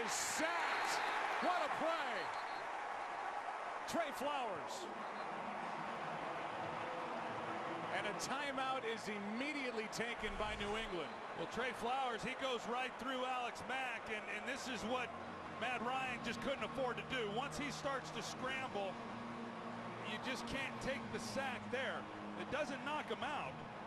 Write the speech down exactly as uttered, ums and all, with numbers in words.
is sacked. What a play. Trey Flowers. And a timeout is immediately taken by New England. Well, Trey Flowers, he goes right through Alex Mack, and, and this is what Matt Ryan just couldn't afford to do. Once he starts to scramble, you just can't take the sack there. It doesn't knock him out,